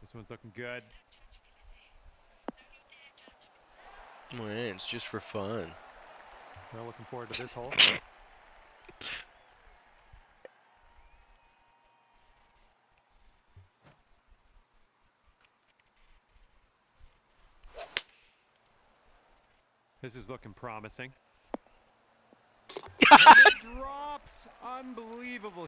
This one's looking good. Man, it's just for fun. Well, looking forward to this hole. This is looking promising. And it drops. Unbelievable.